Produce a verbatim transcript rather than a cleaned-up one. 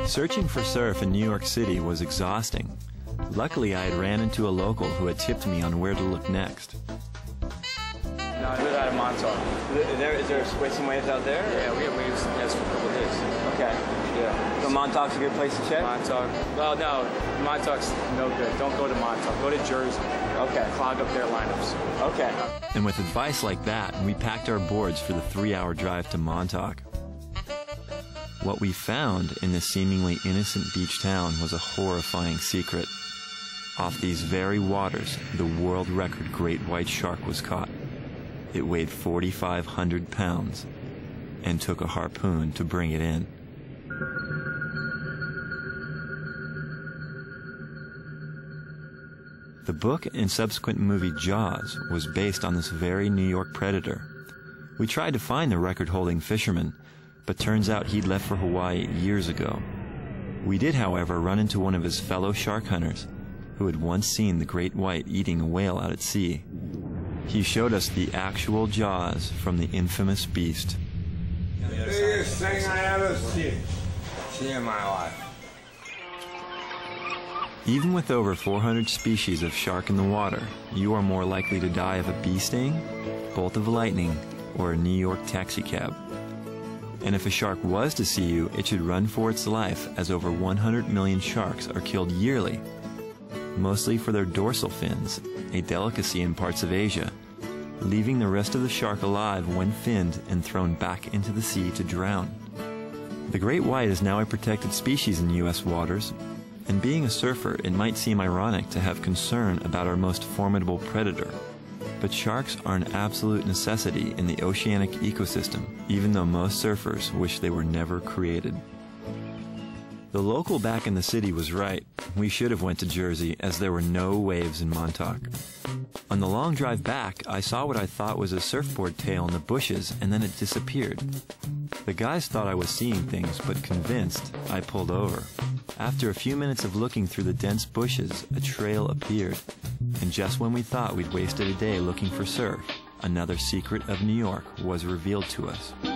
Searching for surf in New York City was exhausting. Luckily, I had ran into a local who had tipped me on where to look next. No, I live out of Montauk. Is there, is there some waves out there? Yeah, we have waves yes, for a couple of days. Okay. Yeah. So Montauk's a good place to check? Montauk. Well, no, Montauk's no good. Don't go to Montauk. Go to Jersey. Okay. Clog up their lineups. Okay. And with advice like that, we packed our boards for the three-hour drive to Montauk. What we found in this seemingly innocent beach town was a horrifying secret. Off these very waters, the world record great white shark was caught. It weighed forty-five hundred pounds and took a harpoon to bring it in. The book and subsequent movie Jaws was based on this very New York predator. We tried to find the record-holding fisherman, but turns out he'd left for Hawaii years ago. We did, however, run into one of his fellow shark hunters, who had once seen the great white eating a whale out at sea. He showed us the actual Jaws from the infamous beast. The biggest thing I ever seen, see in my life. Even with over four hundred species of shark in the water, you are more likely to die of a bee sting, bolt of lightning, or a New York taxicab. And if a shark was to see you, it should run for its life, as over one hundred million sharks are killed yearly, mostly for their dorsal fins, a delicacy in parts of Asia, leaving the rest of the shark alive when finned and thrown back into the sea to drown. The great white is now a protected species in U S waters, and being a surfer, it might seem ironic to have concern about our most formidable predator. But sharks are an absolute necessity in the oceanic ecosystem, even though most surfers wish they were never created. The local back in the city was right. We should have went to Jersey, as there were no waves in Montauk. On the long drive back, I saw what I thought was a surfboard tail in the bushes, and then it disappeared. The guys thought I was seeing things, but convinced, I pulled over. After a few minutes of looking through the dense bushes, a trail appeared. And just when we thought we'd wasted a day looking for surf, another secret of New York was revealed to us.